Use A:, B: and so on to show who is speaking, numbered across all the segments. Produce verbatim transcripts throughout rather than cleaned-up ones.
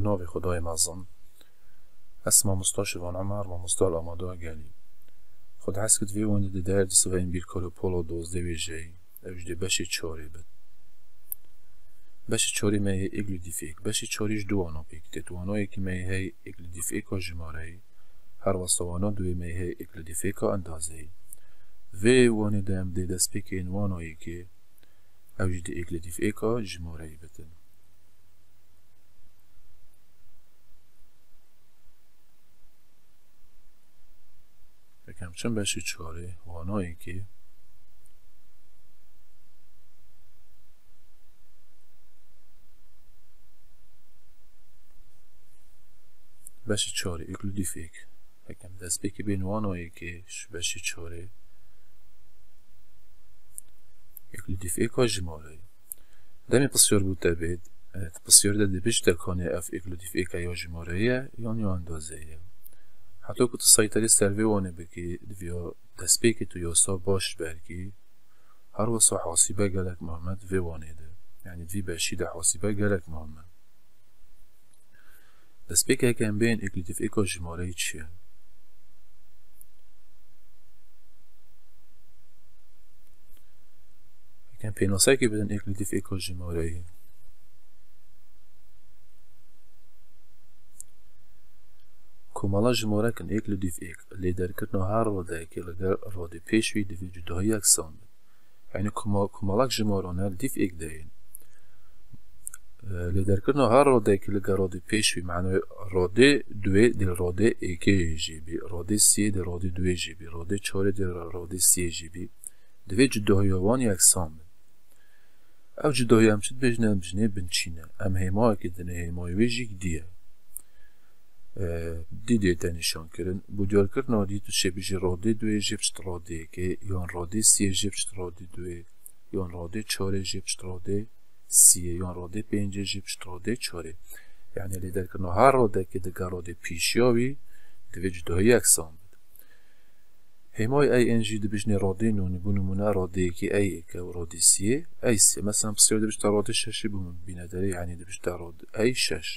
A: بناوی خدای مزن اسما مستاشوان عمر و مستال آمادا گلی خود حس کد وی وانی ده در دیسو و این بیر کارو پولو دوزده وی جی اوش ده بشی چاری بد بشی چاری میه اگلی دیفیک بشی چاریش دوانو پیک تتوانو یکی میه اگلی دیفیکا جماره هر وستوانا دوی میه اگلی دیفیکا اندازه وی وانی ده ام ده دست پیک اینوانو یکی اوش ده اگلی دیفیکا جماره بدن بکم چون بشی چاره وانایی که بشی چاره اکلو دیفیک بکم دست بکی بین وانایی که بشی چاره اکلو دیفیکا جماره دمی بسیار بود تبید بسیار ده بیش تکانه اف اکلو دیفیکا یا جماره یا یا اندازه حتی که تو سایتاری سروی وانه بکی دویا دست بکی تو یاسا باش برکی هر وصا حاسبه گلک محمد وی وانه ده یعنی دوی باشی ده حاسبه گلک محمد دست بکی اکن بین اکلیتیف ایکا جماره چیه اکن پیناسه که بدن اکلیتیف ایکا جماره کمالا جماره کن اکلو دیف ایک لیدر کرنا هر رو ده که لگر رو ده پیشوی دوی جدایی اکسان بید یعنی کمالاک جمارانه دیف ایک دهین لیدر کرنا هر رو ده که لگر رو ده پیشوی معنی رو ده دوی دل رو ده ایکی جی بی رو ده سی دل رو ده دوی جی بی رو ده چاره دل رو ده سی جی بی دوی جدایی وانی اکسان بید او جدایی هم چید بجنه هم بجنه بنچینه ام هیمای که دنه هیمای ویجیک دیه دی دیتا نشان کردن بودیار کردن دی تو شبیه راده دوی جبشت راده که یان راده سیه جبشت راده دوی یان راده چاره جبشت راده سیه یان راده پنج جبشت راده چاره یعنی لیدر کردن هر راده که دگر راده پیشیاوی دوی جدایی اکسان بود همای ای انجی دی بجنه راده نونی بونمونه راده که ای که راده سیه ای سیه مثلا بسیار دی بجتا راده ششی بومن بینه داره یعنی دی بجتا راده ای شش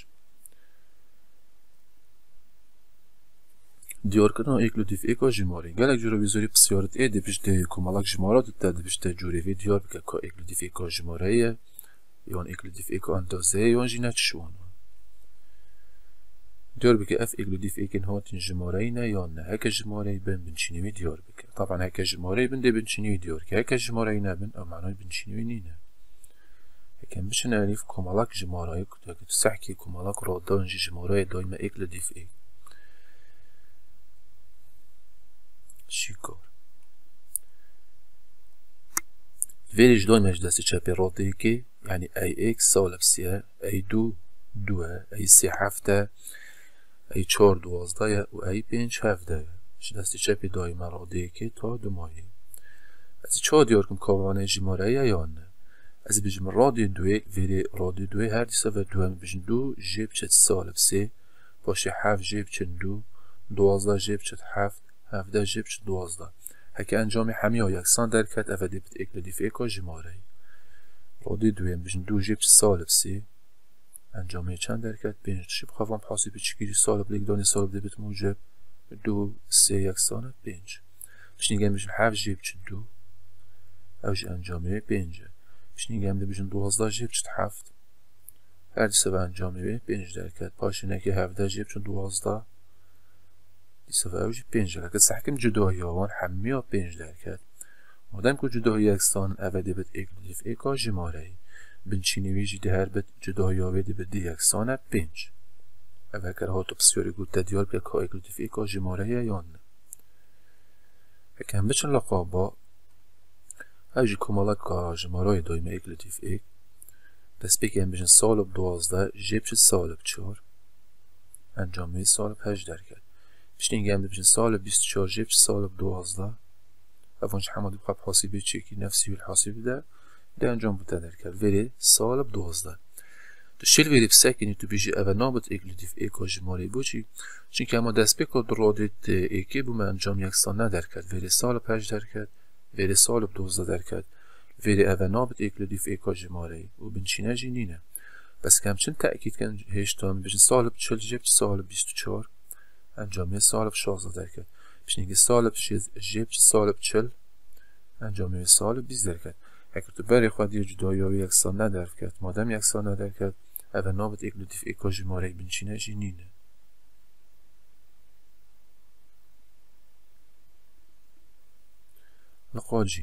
A: دیار کردن اکلو دیف ایکا جماره گلک جورا ویزوری بسیارت ای دی بجده کمالک جمارات تا دی بجده جوری وی دیار بکه که اکلو دیف ایکا جماره یان اکلو دیف ایکا اندازه یان جینه چشوان دیار بکه اف اکلو دیف ایکن هاتین جماره نه یان نه هکه جماره بین بنچینیوی دیار بکه طبعا هکه جماره بین دی بنچینیوی دیار که هکه جماره نه بین امعنای بنچینیوی نینه هکه بشن الیف کمالک جماره که تو سحکی کمالک را دانجی جماره دایم اکلو دیف ایک شیکار ویریش دایمش دستی چپی راده که یعنی ای ایک سالب سیه ای دو دوه ای سی هفته ای چار دوازده و ای پینج هفته دستی چپی دایم راده که تا دو ماهی از چه دیار کم کاوانه جماره یا نه از بجم راده دوی ویری راده دوی هر دیسه و دوه بجم دو جیب چت سالب سی باشه هفت جیب چت دو دوازده جیب چت هفت هفته جیب چت دوازده هکه انجام همی ها یکسان درکت افده بید اکل دیف ایکا جماره راده دویم بجن دو جیب چت سالب سی انجامه چند درکت پینج شب خوام حاسی به چگیری سالب لیک دانی سالب دی بیت موجب دو سی یکسانه پینج بشنیگم بجن هفت جیب چت دو اوش انجامه پینج بشنیگم دی بجن دوازده جیب چت هفت هر دیسه به انجامه پینج درکت پاشینه که هفته جیب چت دوازده دیسه و اوجی پنج درکت سحکم جدایی آوان همی ها پنج درکت مادم که جدایی اکسان اوه بید ایک دیف ایکا جماره بنچینیوی جی ده هر بید جدایی آوه دی بید دی اکسانه پنج اوه که ها تو بسیاری گود تدیار بید که ایک دیف ایکا جماره یا نه اکم بچن لقابا اوجی کمالک که جماره دایم ایک دیف ایک دست بکن بجن سالب دوازده جیب چه سالب چار انجامه سالب هشت درکت بشتین گم بجن سالب بیست و چهار جیب سالب دوازده اوانش حماد بقى حاسبه چکی نفسی والحاسبه ده ده انجام بوده درکت ولی سالب دوازده دشیل ولی بسکنی تو بیجی اول نابط ایک لدیف ایکا جماره بوچی چون که اما دست بکر درادت ایکی بوم انجام یکسان ندرکت ولی سالب هشت درکت ولی سالب دوازده درکت ولی اول نابط ایک لدیف ایکا جماره و بنچینه جینینه بس که همچنین تأکید کن هشتم بجن سالب چل جب سالب بیست و چهار انجامی سالب شازده درکت بشنگی سالب جب سالب چل انجامی سالب بیست درکت اگر تو بری خواهد یه جدایی ها یکسان ندرک کرد مادم یکسان ندرک کرد اول نابد اکلودیف اکا جماره بنچینه جینینه لقاجی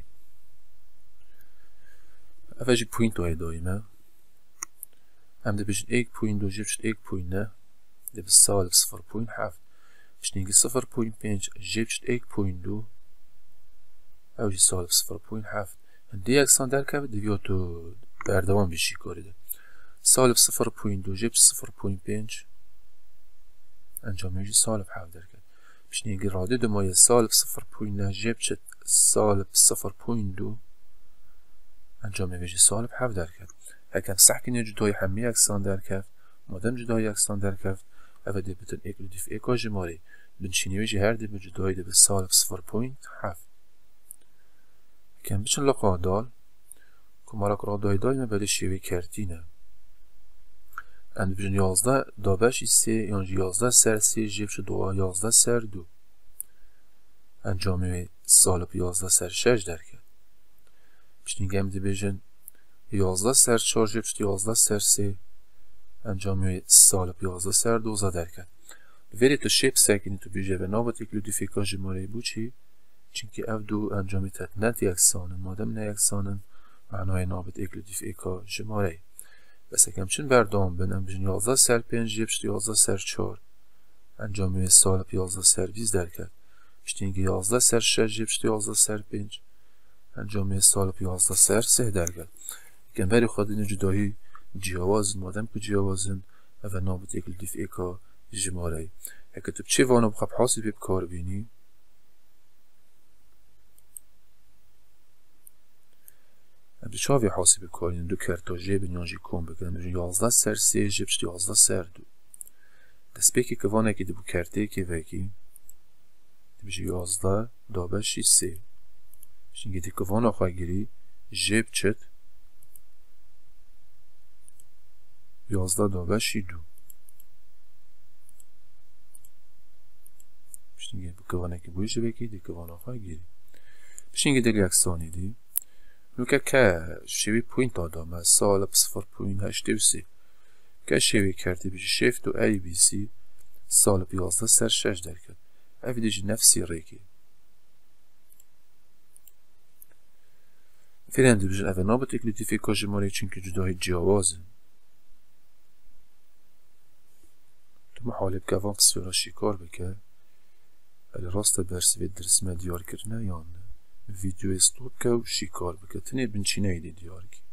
A: اول جی پوینت های دایمه هم ده بجن ایک پوینت دو جب شد ایک پوینت نه ده بس سالب صفر پوینت هفت بشنگی صفر پوینت پنج جب شد ایک پوینت دو او جی سالب صفر پوینت هفت هنده یکسان در که دویا تو بردوان بیشی کارده سالب صفر پوینت دو جب صفر پوینت پنج انجام جی سالب هفت در که بشنگی راده دو مایه سالب صفر پوینت نه جب شد سالب صفر پوینت دو انجام جی سالب هفت در که اکم سحکن جدای همه یکسان در کفت مادم جدای یکسان در کفت اوه ده بتن اکلودیف اکا جماره بنشینی جی هر ده به جدای ده به سالب صفر پوینت هفت اکم بچن لقا دال کمارک را دای دای مبالی شیوه کرتینه اند بجن یازده دابش سی یانج یازده سر سی جیب شد دو یازده سر دو انجام سالب یازده سر شش در کرد بچنی گم ده بجن یازده سر چهار جب شد یازده سر سه انجام سالب یازده سر دوزده در کرد ولی تو شیب سکنی تو بیجه و نابط اکلودیف اکا جماره بو چی؟ چونکه او دو انجامی تتنت یکسانن مادم نه یکسانن معنای نابط اکلودیف اکا جماره بس اکم چون بردام بنم بجن یازده سر پنج جب شد یازده سر چهار انجامی سالب یازده سر بیست در کرد بشتینگه یازده سر شش جب شد یازده سر پنج انجامی سالب یازده سر سه در کرد اکم بری خود این جدایی جیاوازن مادم که جیاوازن او نابط اکلودیف اکا جماره اکه تو بچه وانو بخواب حاصل بکار بینی ابدی چاوی حاصل بکارین دو کرتا جیب نیانجی کن بکنم بجن یازده سر سه جب شد یازده سر دو دست بکی که وانه که دو کرته که وکی بجن یازده دابشی سه شنگی دی که وانه خواه گیری جیب چد یازده دابشی دو بشنگی که وانه که بویشه بکی دی که وانه خواه گیری بشنگی دل یکسانی دی نوکه که شوی پوینت آدامه سالب صفر پوینت هشته و سی که شوی کرده بیشه شیفت و ای بی سی سالب یازده سر شش در کرد اوی دیجی نفسی ریکی فیلم دی بیشن اوه نابط اکلودیف اکا جماره چونکه جدای جیاوازه تو محاله بکوان بسیارا شکار بکر ولی راست برسوی درسمه دیار کرنه یا نه ویدیو استوب که و شکار بکر تنه بنچینه ایده دیار کی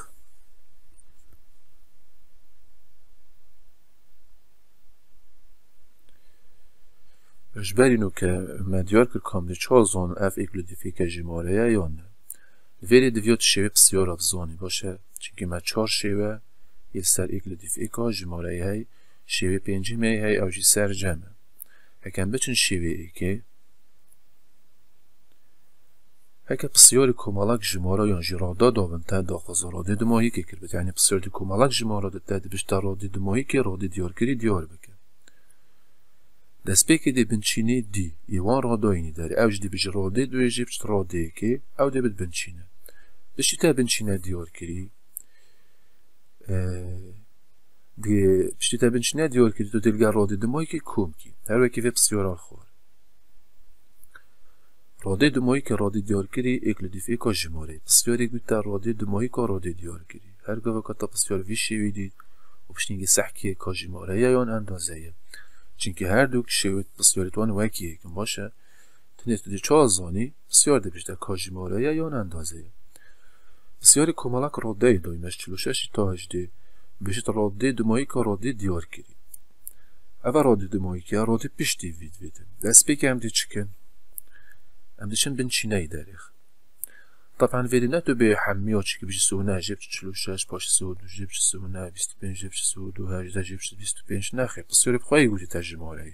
A: اجبرینو که مدیار کر کام دی چهار زون اف اکلودیف اکا جماره یا نه ولی دویات شیوه بسیار افزانی باشه چونکه ما چهار شیوه یه سر اکلودیف اکا جماره های شیوه پنجمه های اوجی سر جمعه هکم بچن شیوه ایکه هکه بسیاری کمالک جماره یانجی رادا داون تا داخل راده دماهی که کرد یعنی بسیاری کمالک جماره ده ده بشتا راده دماهی که راده دیار کری دیار بکن دست بکی دی بنچینه دی ایوان رادا اینی داری اوج دی بجی راده دوی جیبشت راده که او دی بد بنچینه بشتی تا بنچینه دیار کری دی بشتی تا بنچینه دیار کری تو دلگر راده دماهی که کم کی هر وکی وی بسیار خوار راده دماهی که راده دیار کری اکلودیف اکا جماره بسیاری گوید تا راده دماهی که راده دیار کری هر گوه که تا بسیار ویشی ویدید و بشتینگی سحکی اکا جماره یا یان اندازه چونکه هر دو که شوید بسیاری توان وکیه کن باشه تنیست دی چه زانی بسیار دی بیشتر اکا جماره یا یان اندازه بسیاری کمالک راده دایمش چلو شش تا هجده بیشتر راده دماهی که راده دیار کری اول راده دماهی که راده پشتی وید ویده دست بگه هم دی چکن هم دیشن بنچینه ای داریخ طبعا ویدی نه تو به حمی ها چی که بیشی سونه جیب چلو شش پاش سود جیب سونه بیست پنج جیب سود و هجده جیب بیست پنج نخیر بسیاری بخواهی گوتی تجماره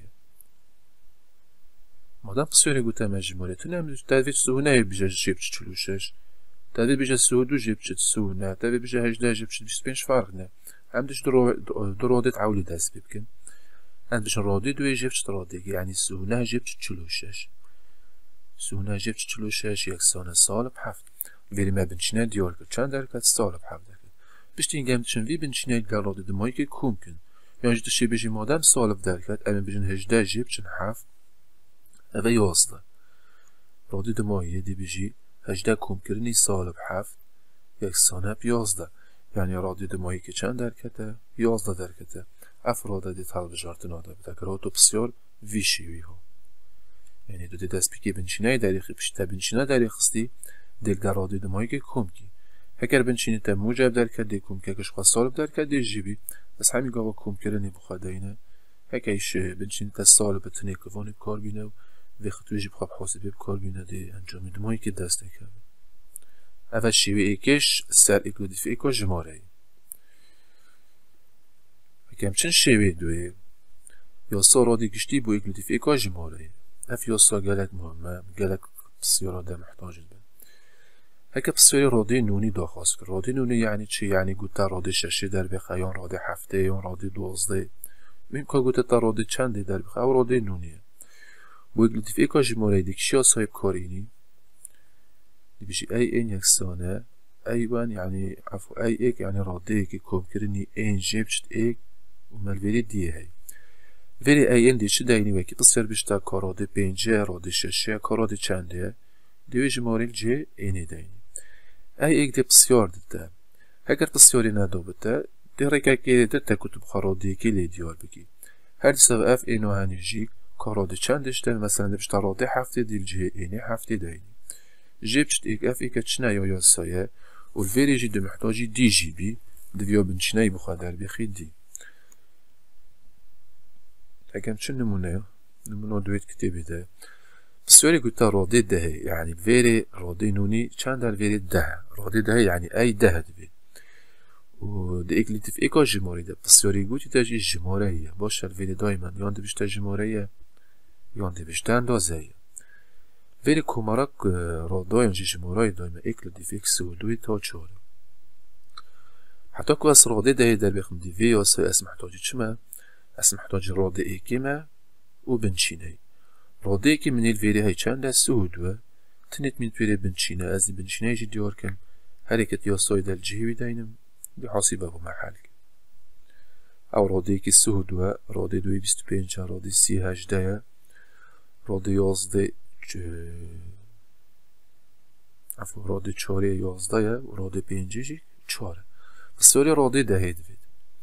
A: مادم بسیاری گوتی مجماره تو نمیدو تدوید سونه بیشه جیب چلو شش تدوید بیشه سود و جیب سونه تدوید بیشه هجده جیب بیست پنج فرق نه ام دش درو درودة تعولي دست بيمكن ام بش رادي دوي جبت رادي يعني سهونة جبت تشلوشش سهونة جبت تشلوشش يكسانة سالب حفت ویری ما بنشینه دیار کرد چند درکت سالب حفت درکت بشتی این گم چون وی بنشینه در رادی دمایی که کوم کن یعنی جدشی بجی مادم سالب درکت ام بجن هجده جبت چن حفت اوه یازده رادی دمایی دی بجی هجده کوم کرنی سالب حفت یکسانه بیازده یعنی رادی دمایی که چند درکته یازده درکته افراده دی تل بجارت ناده بده که تو بسیار ویشیوی ها یعنی دو دی دست بکی بنشینه دریخی پشتا بنشینه دریخستی دیل در رادی دمایی که کم کی هکر بنشینه تا موجب درکت دی کم که کشخوا سالب درکت دی جیبی بس همی گاوا کم کرنی بخواد اینه هکیش بنشینه تا سالب تنه کفانی بکار بینه و وقت ویجی بخواب حاسبی بکار بینه دی انجامی دمایی که دست نکرده اول شیوه ایکش سر اکلودیف ایکا جماره ای همچنین شیوه دوی یاسا رادی گشتی بو اکلودیف ایکا جماره ای اف یاسا گلک مهمه گلک بسیارا ده محتاج بند هکه بسیاری رادی نونی داخواست کرد رادی نونی یعنی چی؟ یعنی گوتا رادی ششه در بخه یا رادی هفته یا رادی دوازده میم که گوتا تا رادی چنده در بخه او رادی نونیه بو اکلودیف ایکا جماره ای دیکشی ها صاحب کارینی بيجي اي ان يكسانه اي وان يعني عفو اي ايك يعني رادي كي كوب كرني ان جبت ايك ومال فيري دي هي فيري اي ان دي چه دايني وكي تصير بيشتا كارادي بينجه رادي ششه كارادي چنده دي جماريل جي اني دايني اي ايك دي بسيار دتا هكر بسياري ندو بتا دي ريكا كي دتا كتب خرادي كي لي ديار بكي هر سو اف انو هنجي كارادي چندش داين مثلا بيشتا رادي هفته ديل جي اني هفته دايني جبت ایک اف ایک چنای یا سایه و الویری جی دو محتاجی دی جی بی دویا بن چنای بخواه در بخی دی اگم چه نمونه نمونه دوید کتیبی ده بسیاری گوتا راده ده یعنی الویری راده نونی چند در الویری ده راده ده یعنی ای ده دوید و ده اکلیتیف ایکا جماری ده بسیاری گوتی ده جی جماره ایه باشه الویری دایما یان ده بشته جماره ایه یان ده بشته اندازه ایه ولی کمارک رادای انجی جمارای دایما اکلیتیف ایک سو دوی تا چهاره حتی که از راده ده در بخم دیوی یا سای از محتاجی چمه از محتاجی راده ایکی ما و بنچینه راده ایکی من الویری های چند از سو دوه تنید من الویری بنچینه از دی بنچینه جی دیار کن حرکت یا سای در جهوی داینم دی حاصیبه با محل او راده ایکی سو دوه راده دوی بیست و پینج راده سی هجده راده یازده عفو راده چهاره یازده و راده پینجی چهاره بسیاری راده دهه دوید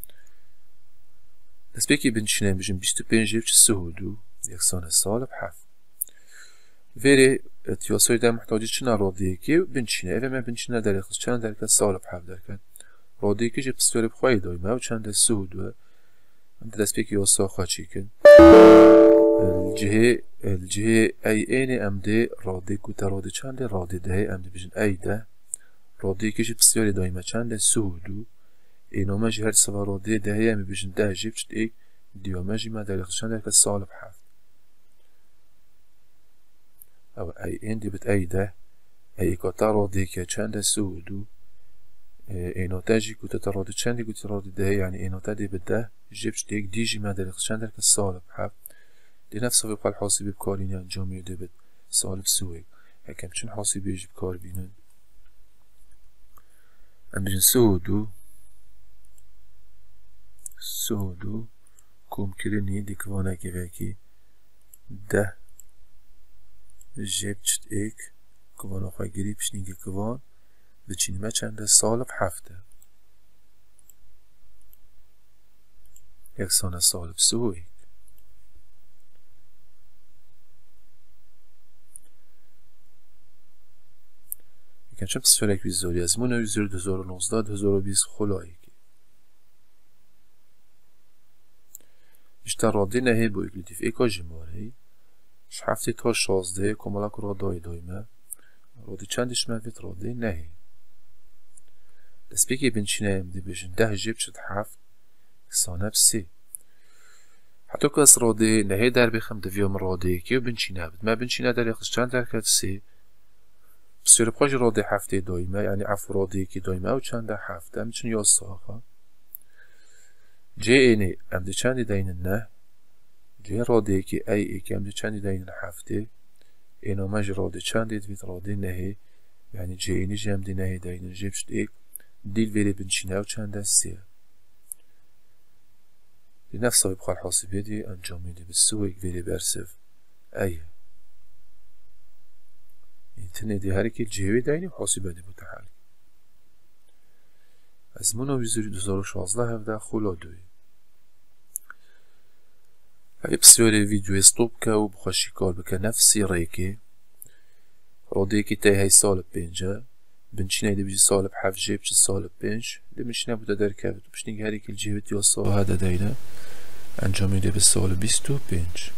A: دست بکی بنشینه بجیم بیست و پینجی بچه سهودو یکسان سالب هفت ویری اتیاسای در محتاجی چنه راده یکی بنشینه اوه من بنشینه در اخص چند درکت سالب هفت درکت راده یکی جه بسیاری بخواهی دایمه و چند سهودو دست بکی یاسا خواهی کن الجهه الجهه ای این ام ده راده کوتا راده چنده راده ده ام ده بجن ای ده راده کشی بسیاری دایمه چنده سهودو اینامه جه هر سوا راده ده ام بجن ده جیب چد ایک دیامه جی ما در اخشان در که سالب هفت او ای این دی بت ای ده ای کتا راده که چنده سهودو ایناتا جی کوتا راده چنده کوتا راده ده یعنی ایناتا دی بت ده جیب چد ایک دی جی ما در اخشان در که سالب هفت دی نفس وی بخوال حاسبی بکارینی انجامی ده بد سالب سوی هکم چون حاسبی جی بکار بینن ام بجن سهودو سهودو کوم کرنی دی کوانه که وکی ده جیب چد ایک کوانه خواه گری پشنیگی کوان بچینی ما چنده سالب هفته یکسانه سالب سوی چند بسیار ویزوری از مون ویزوری دو هزار و نوزده دو هزار و بیست خلایی که بیشتر راده نهی با اکلیتیف ایکا جماره ش هفته تا شازده کمالک رادای دایمه راده چندش موید راده نهی دست بگی بنچینه هم دی بشن ده جیب شد هفت سانب سی حتی که از راده نهی در بخم دویم راده که بنچینه بود ما بنچینه در یخش چند در کد سی بسیار بخواهی راده هفته دایمه یعنی عفو راده که دایمه و چند هفته میچون یا ساخه جی اینی ام دی چندی دین نه جی راده که ای ای که ام دی چندی دین هفته اینو مج راده چندی دوید راده نهی یعنی جی اینی جم دی نهی دین جیبشت ایک دیل ویری بنشینه و چند دستیه دی نفس صاحب خال حاسبه دی انجامی دی بسو ایک ویری برسف ایه تنه دی هر کی جیوی دینی حاسبه دی بوده از منو ویزوری دوزار و شازده هفته خولا دوی هاي بسیاری ویدیو استوب که و بخوشی کار بکه نفسی ریکی راده که تای های سال پینجه بنچینه دی بجی سال بحف جیب چه سال پینج دی بنچینه بوده در که بتو بشنگ هری که الجیبت یا سال هده دینه انجامی دی به سال بیست و پینج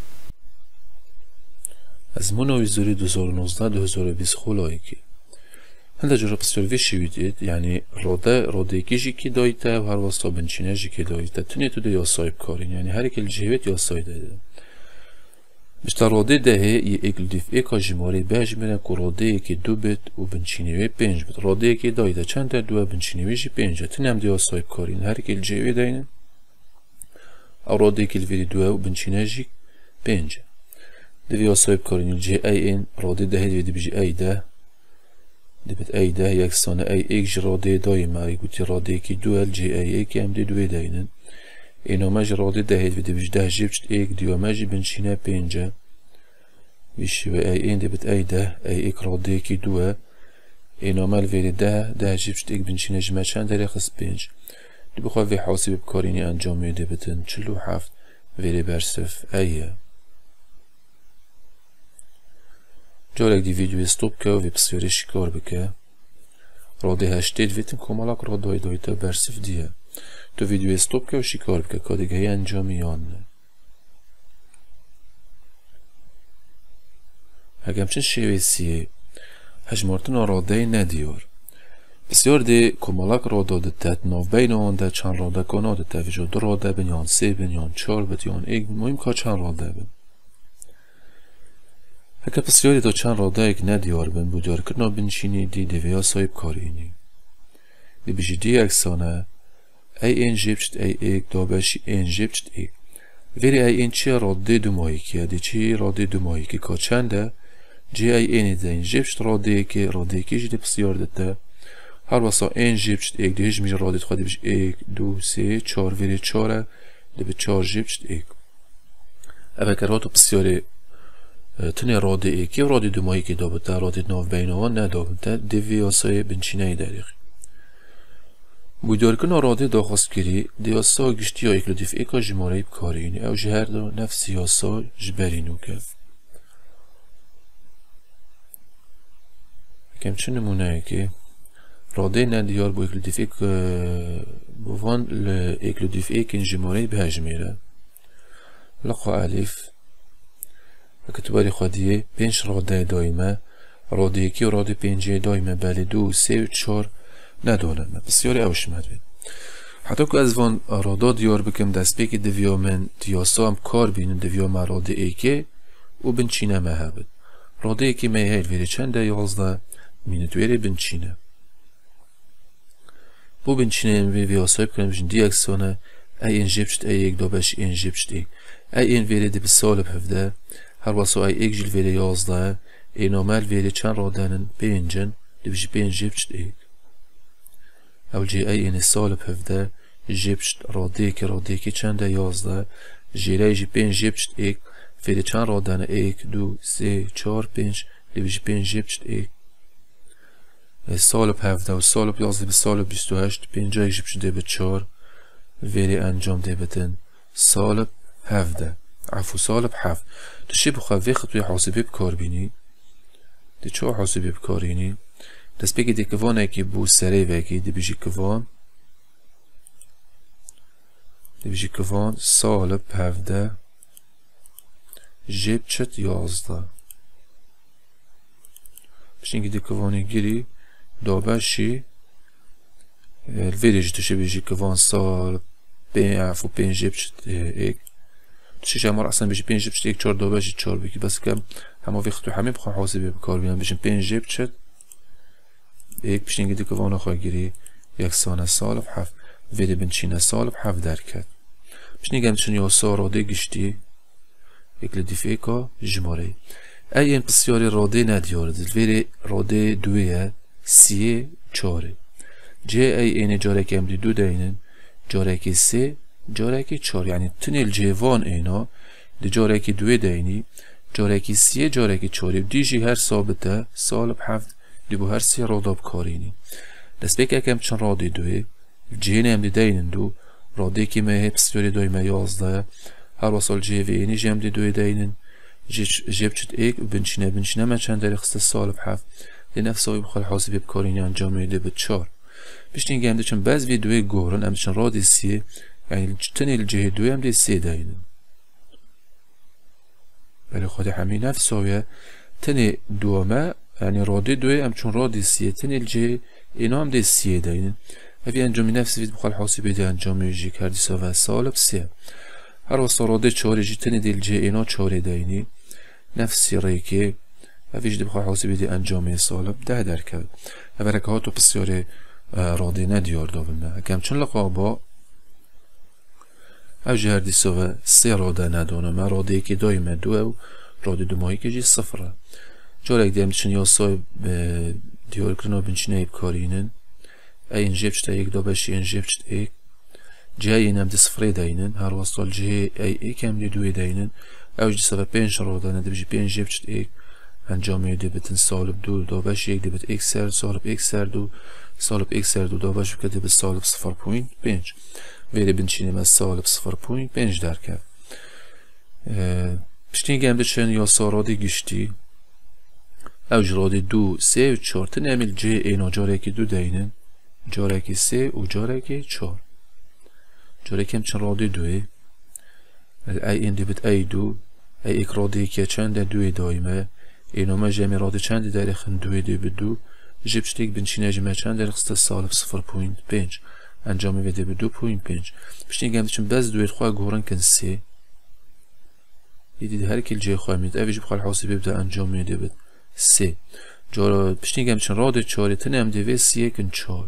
A: از منو ویزوری دوزار و نوزده دو هزار و بیست خولایی که هنده جرا بسیار ویشی ویدید یعنی راده راده کیجی که دایته و هر واسطه بنچینه جی که دایته تونی تو ده یا صاحب کارین یعنی هر اکل جهوت یا صاحب دایده بشتا راده دهه یه اکل دیف ایکا جماری بیج میره که راده که دو بید و بنچینه پنج بید راده که دایده چند در دو بنچینه جی پنجه تونی هم ده یا صاحب کارین هر اکل جهوت داینه او راده که الویری دو و بنچینه جی پنجه ده یا صاحب کارین جه ای این راده دهه دویده بجی ای ده دبت ای ده یکسانه ای ایک جی راده دایمه ای گوتی راده که دو ال جی ای ایک هم دی دوی داینن اینا مج راده ده هید ویده بج ده جیبشت ایک دیو مجی بنشینه پینجه ویشی و ای این دبت ای ده ای ایک راده که دوه اینا مل ویده ده ده جیبشت ایک بنشینه جمع چند داری خس پینج دی بخواه وی حاسی بکارینی انجامی دبتن چلو هفت ویده برسف ایه جالک دی ویدیو استوب که و وی بسیاری شکار بکه راده هشتید ویتن کمالک راده های دایتا برسف دیه تو ویدیو استوب که و شکار بکه که دیگه های انجامی یانه هگم چند شیوه سیه هجمارتن راده ندیار بسیار دی کمالک راده دتت ناف بین آنده چند راده کنه دته ویجا دو راده بین یان سه بین یان چار بین یان ایک مهم که چند راده بین هکه بسیاری تا چند راده ایک ندیار بین بودیار کرنا بنشینی دی دیویا صاحب کارینی دی بجی دی اکسانه ای این جیبشت ای ایک دابشی این جیبشت ایک ویری ای این چی راده دو ماهی که دی چی راده دو ماهی که که چنده جی ای این دی این جیبشت راده که راده که جی بسیار دته هر واسا این جیبشت ایک دی هجمی راده خواهی بجی ایک دو سه چار ویری چاره دی به چار جیبشت ایک اوه که راتو بسیاری تنه راده ایکی و راده دو ماهی که دابته راده ناف بینوان ندابته دیوی آسای بنچینه داریخ بودیار کنه راده داخواست کری دی آسا گشتی ها ایکلو دیف ایکا جماره بکارینی او جهر دا نفسی آسا جبرینو که کم چه نمونه ای که راده ندیار با ایکلو دیف ایک بوان ایکلو دیف ایکین جماره به هجمیره لقا علیف کتباری خودیه پنج راده دایمه راده یکی و راده پنجه دایمه بله دو سه و چار ندارن بسیاری اوشمد بید حتی که از وان راده دیار بکم دست بکی دویا من دیاسا هم کار بینن دویا من راده ایکه و بنچینه مه بید راده ایکی مهیل ویره چنده یازده مینت ویره بنچینه بو بنچینه وی وی آسایب کنم بجن دی اکسانه ای این جیبشت ای ایک دابش این جیبشت ایک ای این ویره دی بسالب هفده هر واسه ای ایک جل ویره یازده ای نامل ویره چند رادنن پینجن دی بجی پینج جیبشت ایک اول جی ای این سالب هفده جیبشت راده که راده که چنده یازده جیره جی پینج جیبشت ایک ویره چند رادنن ایک دو سه چار پینج دی بجی پینج جیبشت ایک سالب هفده و سالب یازده به سالب بیست و هشت پینجا جیبشت دی به چار ویره انجام دی بتن سالب هفده عفو سالب هفت تو شی بخواه وی خطوی حاسبی بکار بینی دی چو حاسبی بکارینی دست بگی دی کوان اکی بو سری وکی دی بجی کوان دی بجی کوان سالب هفده جیب چت یازده بشنگی دی کوانی گیری دابشی الویدیج تو شی بجی کوان سالب پین عفو پین جیب چت ایک شش امار اصلا بيجي بين جيب شتيك چهار دو بيجي چهار بيجي بس كم همه وقت همه بخواه حاسبی بکار بینم بيجي بين جيب شت ایک بشین گیدی که وانا خواه گیری یک سانه سالب هفت ویدی بنچینه سالب هفت درکت باش نيجي نمشي يوصل رادي قشتي اكلوديفيكا جماري اي ان بسياري رادي نديار الفيري رادي دوية سي چاره جي اي ان جارك امدي دو داينن جارك سي جارك چار يعني تنل جيوان اينا دي جارك دوي دايني جارك سي جارك چاري ديجي هر ثابته سالب هفت دي بو هر سي رادا بكاريني دست بك اكم چن رادي دوي جي نمدي داينن دو رادي كي ما هي بسياري دوي ما يازده هر وصل جي في اینی جمع دی دوی داینن جیب چت ایک و بنشینه بنشینه من چند داری خسته سالب هفت دی نفسایی بخوال حاسبی بکارینی انجام دی به چار بشتین گم دی چون باز وی دوی گورن ام چون رادی سیه یعنی تنی الجهه دوی هم دی سی داینن ولی خود همین نفسایه تنی دوامه یعنی رادی دوی ام چون رادی سیه تنی الجهه اینا هم دی سی داینن اوی انجامی نفسی وید بخوال حاسبی دی انجامی جی کردی ساوه سالب سیه هر واسه راده چهاری جی تنی دیل جی اینا چهاری داینی نفسی ریکی اویش دی بخواه حاسبی دی انجامی سالب ده در کرد اوه هاتو بسیار راده ندیار داولمه اکم چون لقابا او جهر دی سوه سی راده ندانمه راده که دایمه دو او راده دو ماهی که جی صفره جارک دیم چون یا سای دیار کرنا بنچینه ایب کارینن این جیب چتا یک دا بشی این جیب چتا ایک جای نم دی صفری داینن هر واسطال جای ای ایک هم دی دوی داینن اوج دی سوه پنج را دانه دی بجی پنج جیب چت ایک انجامی دی بتن سالب دو دا باش یک دی بت ایک سر سالب ایک سر دو سالب ایک سر دو دا باش بکه دی بت سالب صفر پوینت پنج ویری بنچینیم از سالب صفر پوینت پنج در کرد پشتین گم دی چن یا سارا دی گشتی اوج را دی دو سه و چار تن امیل جای اینا جاره که دو داینن جاره که سه و جاره که چار جاره کم چند رادی دوی ای این دی بید ای دو ای ایک رادی که چند دوی دایمه اینو ما جمعی رادی چند داری خند دوی دی بید دو جیب شتیک بنچینه جمعی چند داری خسته سالب صفر پوینت پنج انجامی ویده بید دو پوینت پنج بشتین گم چند بز دوی خواه گورن کن سی دیدید هر کل جای خواه مید اوی جب خواه حاسی ببده انجامی ویده بید سی جارا بشتین گم چند رادی چاری تنه هم دیوی سیه کن چار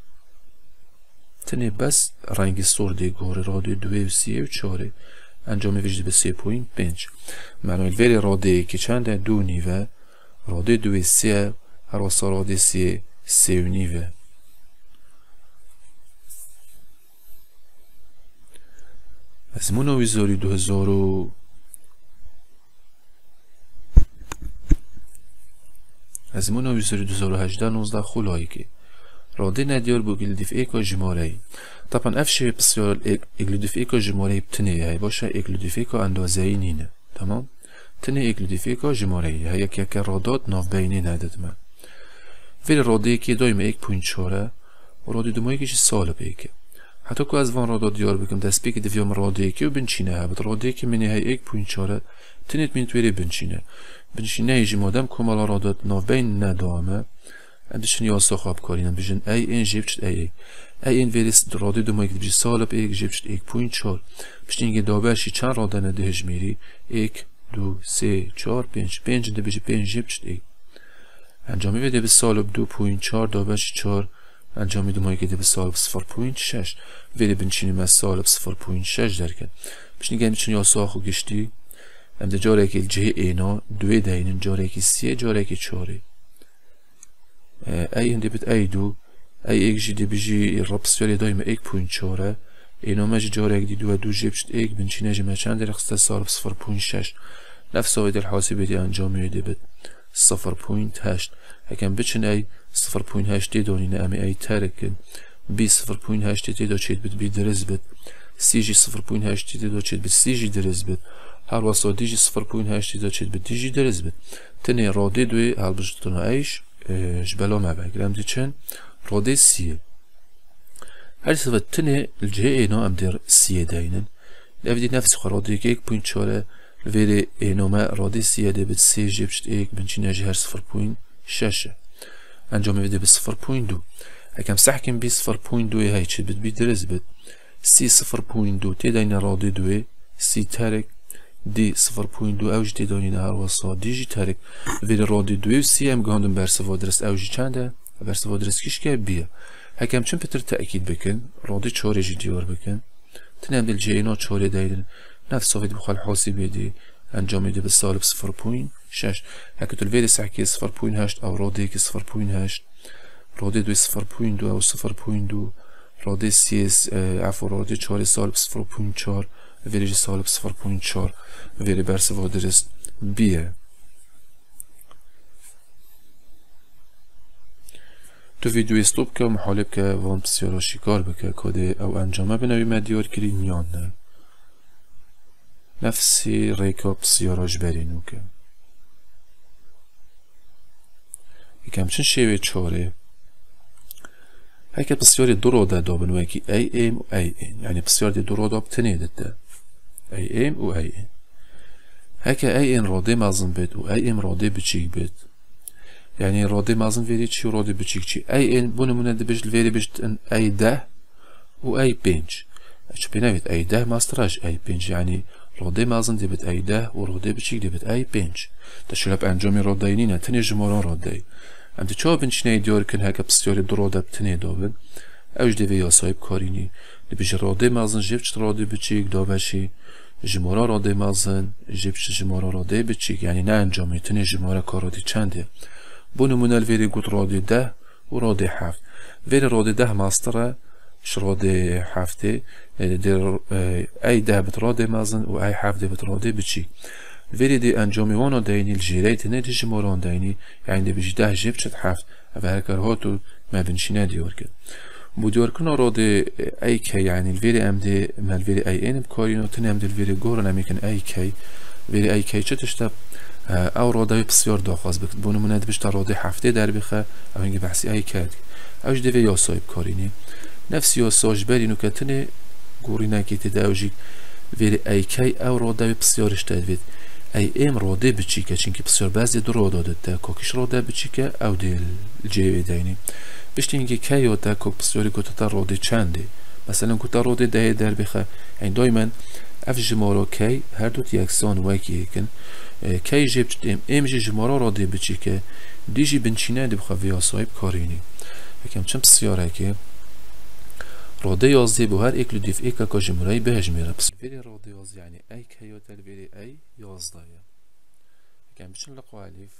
A: تنه بس رنگ سرده گوره راده دوی و سیه و چاره انجام ویجده به سه پوینت پنج معنی ولی راده که چنده دو نیوه راده دوی سیه هر واسه راده سیه سه و نیوه از منویزاری دو هزار و از منویزاری دو هزار و هجده نوزده خلایی که راده ندیار بو اکلودیفیکا جماره طبعا افشه بسیار اکلودیفیکا جماره بتنه هی باشه اکلودیفیکا اندازه ای نینه تمام تنه اکلودیفیکا جماره هی یک یک رادات ناف بینی نداد من ولی راده که دایم ایک پوینت چاره و راده دومایی که سالب ایکه حتی که از وان رادات دیار بکم دست بی که دویم راده که و بنچینه ها بد راده که منی هی ایک پوینت چاره تنیت من تویری بنچینه بنچینه ایجی مادم کمالا رادات ناف بین ندامه ام بشن یاسا خواب کارینم بشن ای این جیب چت ای ای ای این ویلیس راده دو مایک بجی سالب ایک جیب چت ایک پوینت چار بشن اینگه دابرشی چند راده نده هجمیری ایک دو سه چار پنج پنج ده بجی پنج جیب چت ایک انجامی ویده به سالب دو پوینت چار دابرشی چار انجامی دو مایک ده به سالب صفر پوینت شش ویده بنچینیم از سالب صفر پوینت شش درکن بشن اینگه بشن یاسا خو گشتی ام ده جاره که الجه اینا دوی داینن جاره که سیه جاره که چاره ای هندی بید ای دو ای ایک جی دی بجی ربس یاری دایم ایک پوینت چاره اینو مجی جاره اک دی دو دو جیب شد ایک بنچینه جمعه چند در اخسته سالب صفر پوینت شش نفس آوید الحاسبه دی انجامی دی بید صفر پوینت هشت هکم بچن ای صفر پوینت هشت دی دانینه امی ای ترکن بی صفر پوینت هشت دی دا چید بید بی درز بید سی جی صفر پوینت هشت دی دا چید بید سی جی درز بید هر واسه دی جی صفر پوینت هشت دی دا چید بید دی جی درز بید تنه راده دوی هل بجتنا ایش جبلا ما بگرم دی چن راده سیه هر سوى تنه الجهه اینا ام در سیه داینن لفدی نفس خو راده که ایک پوینت چاره لفیده اینا ما راده سیه ده بید سی جیب شد ایک بنچینه جه هر صفر پوینت ششه انجام ویده به صفر پوینت دو اکم سحکم بی صفر پوینت دوی های چید بید بی درز بید سی صفر پوینت دو تی داینه راده دوی سی ترک دی صفر پوینت دو اوج تی داینه هر واسا دی جی ترک ویده راده دوی و سی هم گاندم برسوا درست اوجی چنده برسوا درست کش که بیه هکم چون پتر تأکید بکن راده چاره جی دیار بکن تنام دل جي اینا چهاره دايرن نفس صافي بخال حاسبه دي انجام میده به سالب صفر پوین شش هکه تو الویری سحکی صفر پوین هشت او راده که صفر پوین هشت راده دوی صفر پوین دو او صفر پوین دو راده سیز عفو راده چهار سالب صفر پوین چهار ویری سالب صفر پوین چهار ویری برس و درست بیه تو ویدیو استوب که محالب که وان بسیارا شکار بکه کده او انجامه بنوی مدیار کری نیان نه نفسی ریکا بسیارا جبرینو که یکم چند شیوه چاره هكا بسيار درودا دابن وكي اي ام و اي ان يعني بسيار دي درودا بتنيدت اي ام و اي ان هكا اي ان رادي مازن بيت و اي ام رادي بچيك بيت يعني رادي مازن فيري تشي رادي بچيك تشي اي ان بونو من دبج الفيري بجت ان اي ده و اي بينج اش بيناويت اي ده ماستراج اي بينج يعني رادي مازن دي بت اي ده و رادي بچيك دي بت اي بينج تشلب انجامي رادينينا تني جماران رادي ام دی چه بنشینی دیار کن هک بسیاری درودا بتنی دابن اوج دیوی یا صاحب کارینی دیبیج راده مازن جبچ راده بچیک دابشی جمارا راده مازن جبچ جمارا راده بچیک یعنی نه انجامی تنی جمارا کارادی چنده بو نمونه الویری گود راده ده و راده هفت ویری راده ده ماستره ش راده هفته در ای ده بت راده مازن و ای هفته بت راده بچیک ویری دی انجامی وانا داینی الجیره تنه دی جماران داینی یعنی دی بجی ده جیب چد هفت و هرکر هاتو ما بنشینه دیار کن بو دیار کن راده ای کی یعنی الویری ام دی مال ویری ای این بکارینو تنه ام دی الویری گورن امیکن ای کی ویری ای کی چه تشتب او راده بسیار داخواز بکن بونو مناد بشتا راده هفته در بخه او اینگه بحثی ای کد اوش دیوی یاسای بکارینی نفس یاساج برینو که تنه گورینه که تداوجی ویری ای کی او راده بسیارش تدوید ای ام راده بچیکه چونکه بسیار بعضی دو راده داده کوکش راده بچیکه او دیل جیوی داینی بشتی اینکه کی یاده کوک بسیاری گوته تا راده چنده مثلا گوته راده ده در بخه این دایما اف جمارا کی هر دوت یکسان وکی یکن کی جیب ام ام جی جمارا راده بچیکه دیجی بنچینه دی بخواه ویا صاحب کارینی یکم چند بسیاره که راده یازده بو هر اکلو دیف ایکا که جمعرهی بهش میره بس ویری راده یازده یعنی ای که یا تل ویری ای یازده یکم بچن لقو علیف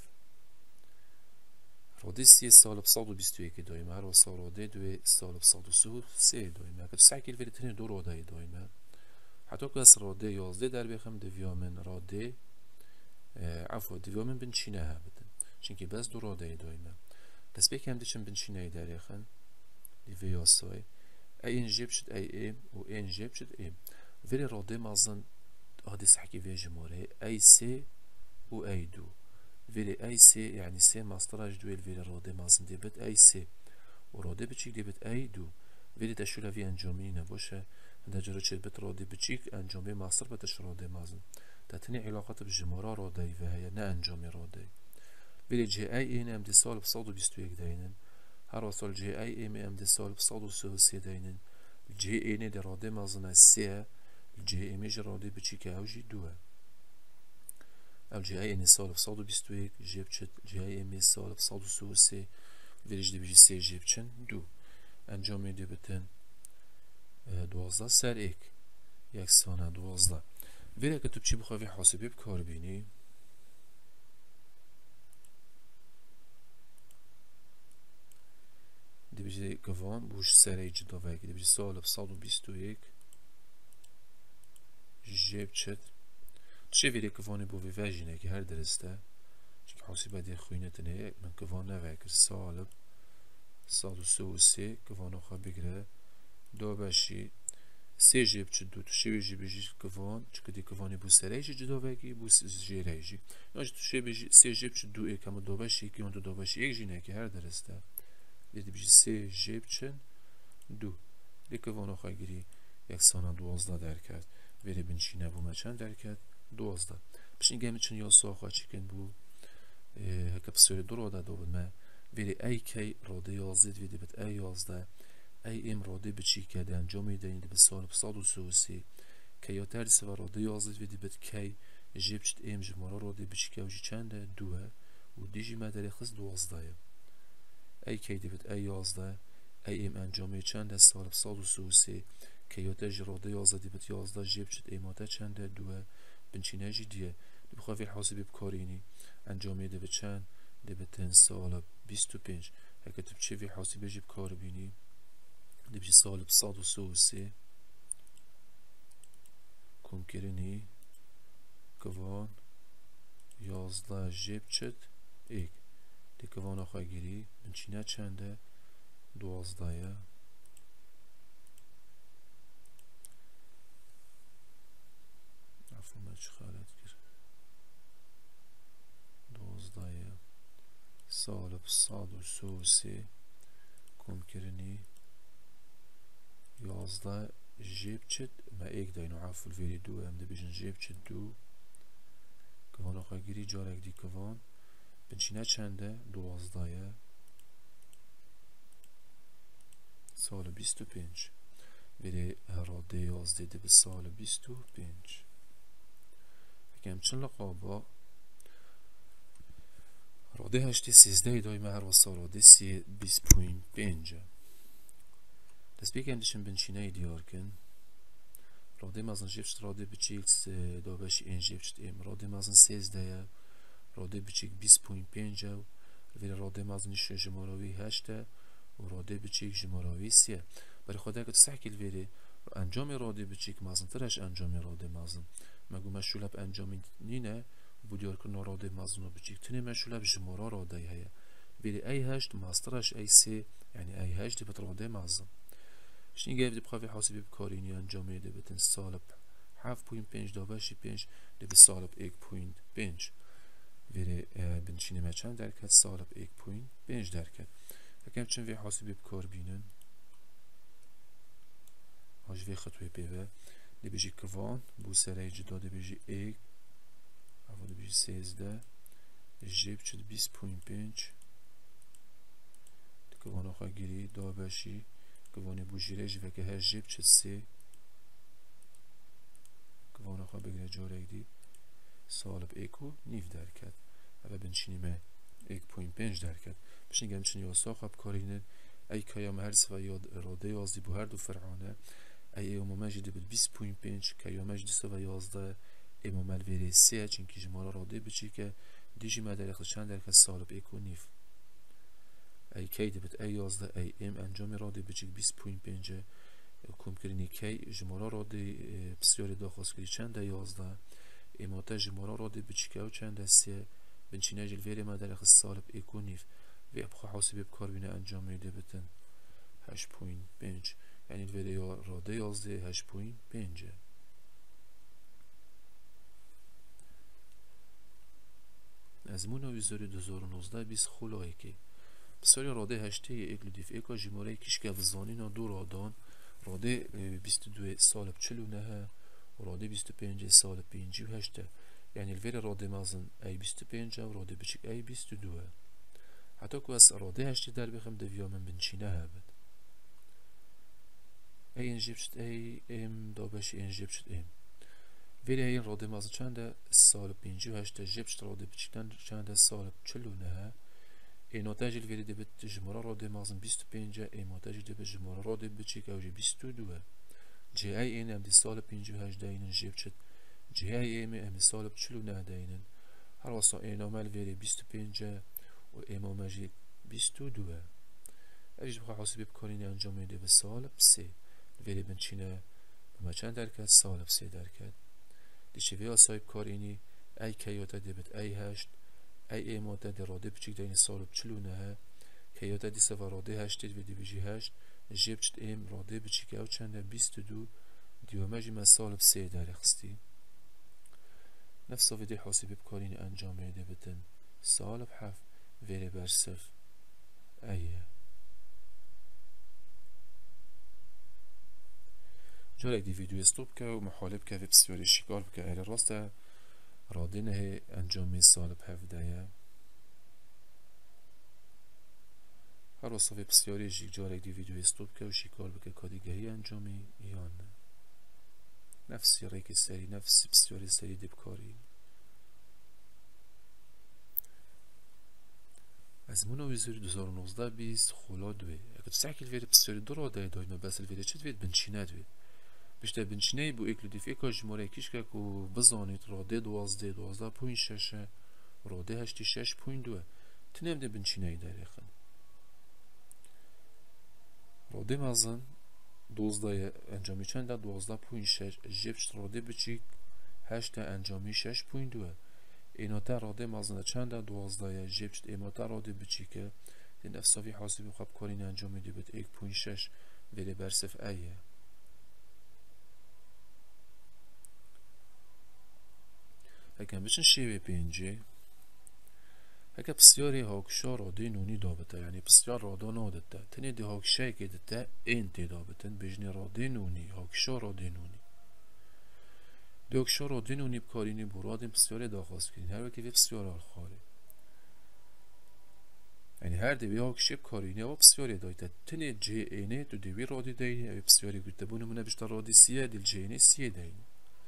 A: راده سی سالب صد و بیست و یک دایمه هر واسه راده دوی سالب صد و سه سه دایمه که سعی ویری تنی دو راده دایمه حتی که از راده یازده در بخم دویامن راده عفو دویامن بنچینه ها بدن چونکه بس دو راده دایمه دست بکم دیشن بنچینه در یخن دیوی یاسای ای ان جيب شد اي ام و ان جيب شد ام ولی راده مازن هادي سحكي في جمهوري اي سي و اي دو ولی اي سي يعني سي ماستراج دويل ولی راده مازن دي بت اي سي و راده بچيك دي بت اي دو ولی تشولا في انجامي نباشه ده جرا چه بت راده بچيك انجامي ماستر بتش راده مازن تتني علاقات بجمهورا راده وهي نه انجامي راده ولی جي اي ان ام دي سال بصد و بیست و یک داینن هر اصل جی ای ام ام دی سال بصد و سه و سه داینن جی اینه در راده مازن سه جی ام جی راده بچیکه او جی دوه او جی ای این سال بصد و بیست و یک جیب چد جی ای ام سال بصد و سه و سه ویرش دی بجی سه جیب چن دو انجام دی بتن دوازده سر ایک یک سانه دوازده ویره که تو بچی بخواه حاسبی بکار بینی دی بجی گوان بوش سری جدا وکی دی بجی سال بصد و بیست و یک جیب چد چه ویره گوانی بو ویجینه که هر درسته چون حاسبه دی خوینه تنه من گوان نوکر سال صد و سه و سه گوان آخوا بگره دو باشی سه جیب چد دو تو شوی جی بجی گوان چون دی گوانی بو سری جدا وکی بو جیره جی ناش تو شوی بجی سه جیب چد دو ایک اما دو باشی که اون دو باشی یک جینه که هر درسته دیدی بجی سه جیب چن دو دیگه وانو خواهی گیری یک سانه دوازده در کرد ویری بنچینه بو مچن در کرد دوازده بشین گمی چن یا سا خواه چیکن بو هکا بسیاری دو راده دو ما ویری ای کی راده یازده ویدی بت ای یازده ای ام راده بچی که دی انجامی دهین دی بسال بصد و سه و سی که یا ترسی و راده یازده ویدی بت کی جیب چت ام جمارا راده بچی که وجی چنده دوه و دیجی مداری خز دوازده ای کی دی بت ای یازده ای ام انجامی چند سال بصد و سه و سه كيوتا جي راضي يازده دبت يازده جيب شد ايماتا چنده دوه بنچينه جي ديه بخواه في الحاسبي بكاريني انجامي دبت چند دبتن سالب بيست و پنج هكا تبچه في الحاسبي جي بكار بيني دبجي سالب صاد و سو و سي كون كريني كوان يازده جيب شد ايك دي كوان اخواه گيري بنچينه چنده دوازده عفوا ما چه خالت كر دوازده سالب صاد و سو و سي كون كرني يازده جيب چد ما ايك داينو عفو الفيري دو هم ده بيجن جيب چد دو كوان اخواه گيري جارك دي كوان بنچينه چنده دوازده سال بیست و پنج بره هراده یازده ده به سال بیست و پنج بگم چند لقابا راده هشتی سیزده دای مهر و ساراده سی بیست پوین پنج دست بگم دشن بنچینه دیار کن راده مازن جیبشت راده بچیک دابش این جیبشت ایم راده مازن سیزده راده بچیک بیست پوین پنج و راده مازن جماراوی هشته و راده بچیک جماراوی سیه برای خدا که تستحکیل ویره انجام راده بچیک مازن ترش انجام راده مازن مگو مشولب انجام نینه بودیار کنه راده مازن و بچیک تنه مشولب جمارا راده هیا ویره ای هشت ماسترش ای سی یعنی ای هشت بت راده مازن شنی گفت بخواه حاسبی بکارینی انجام ده بتن سالب هفت پوین پنج دابشی پنج ده به سالب ایک پوین پنج ویره بنچینه مچن درکت سالب ایک پوین پنج درکت فکرم چند وی حاسبی بکار بینن هاش وی خطوه پیوه دی بیجی کوان بو سره جدا دی بیجی ایک اول دی بیجی سیزده جیب چد بیست پوین پنج دی کوان آخوا گیری دا باشی کوانی بو جیره جی وکه هر جیب چد سی کوان آخوا بگیره جارک دی سالب ایکو نیف درکت اول بنچینیمه ایک پوین پنج درکت بشین گم چنی واسا خواب کارینن ای کایم هر سوا یاد اراده یازدی بو هر دو فرعانه ای ایوم مجدی بود بیست پوین پنج کایم مجدی سوا یازده ایوم الویری سه چنکی جمارا راده بچی که دیجی مدرخ چند درکت سالب ایکو نیف ای کی دبت ای یازده ای ام انجام راده بچی بیست پوین پنج کم کرینی کی جمارا راده بسیار داخل کری چند یازده ایماتا جمارا راده بچی که او چند سه بنچینه جل ویری مدرخ سالب ایکو نیف وی ابخوا حاسبی بکار بینه انجام میده بتن هشت پوین پنج یعنی الویری راده یازده هشت پوین پنجه از مون ویزاری دوزار و نوزده بیس خلایی که بسیاری راده هشته ایک لدیف ایکا جماره کش که وزانینا دو رادان راده بیست و دو سالب چلو نه و راده بیست و پنج سالب پینجی و هشته یعنی الویری راده مازن ای بیست و پنج و راده بچک ای بیست و دوه حتی که از راده هشتی در بخم دویا من بنچینه هبد ای انجیب شد ای ام دابش انجیب شد ام ویلی این راده مازن چنده سالب پینجی و هشته جیب شد راده بچکتن چنده سالب چلو نه ای ناتجل ویلی دبت جمارا راده مازن بیست و پنجه ای ناتجل دبت جمارا راده بچک اوجی بیست و دوه جی ای این ام دی سالب پینجی و هشته اینن جیب شد جی ای ایم ام دی سالب چلو نه دینن هر واسه این عمل ویلی بیست و پنجه و ایما مجید بیست و دوه اجیز بخواه حاسبی بکارینی انجام میده به سالب سه ویلی بنچینه بما چند درکت سالب سه درکت دیچه وی آسای بکارینی ای کیاتا دبت ای هشت ای ایما دا دی راده بچیک دینی سالب چلو نه کیاتا دی سوا راده هشتید و دی بیجی هشت جیب چد ایم راده بچیک او چنده بیست و دو دیو مجید من سالب سه درخستی نفس ویدی حاسبی بکارینی انجام میده بتن سالب هفت ویری برصف ایه جالك دي فيديو استوب که و محالب که بسیاری شکال بکه ایل راسته راده نه انجامی سالب هفته هر راسته بسیاری جیک جالك دي فيديو استوب که و شکال بکه کادیگهی انجامی یا نه نفسی ریک سری نفسی بسیاری سری دبکاری از مونو ویزوری دو هزار و نوزده بیست خلا دوی اگه تو سعکیل ویری بسیاری دو راده دایمه بس الویری چید وید بنچینه دوید بشته بنچینه بو اکلودیف ایکا جماره کش که کو بزانید راده دوازده دوازده پوین ششه راده هشتی شش پوین دوه تنیم ده بنچینه داریخن راده مازن دوازده انجامی چند دوازده پوین شش جبشت راده بچیک هشت انجامی شش پوین دوه ایناتا راده مازن چند دوازده جبشت ایناتا راده بچیکه این افسافی حاسبی خواب کارین انجامی دی بید یک پوین شش ولی برسف ایه هکم بچن شیوه پینجی هکا بسیاری هاکشا راده نونی دابطه یعنی بسیار راده نادته تنی دی هاکشای که دته این تی دابطن بجنی راده نونی هاکشا راده نونی دی هاکشا راده نونی بکارینی برادین بسیاری داخواست کرین هر وکی بسیار الخاره یعنی هر دوی هاکشی بکارینی و بسیاری دایته تنی جه اینه تو دوی راده دینی او بسیاری گوته بونه منه بشتا راده سیه دیل جه اینه سیه دینی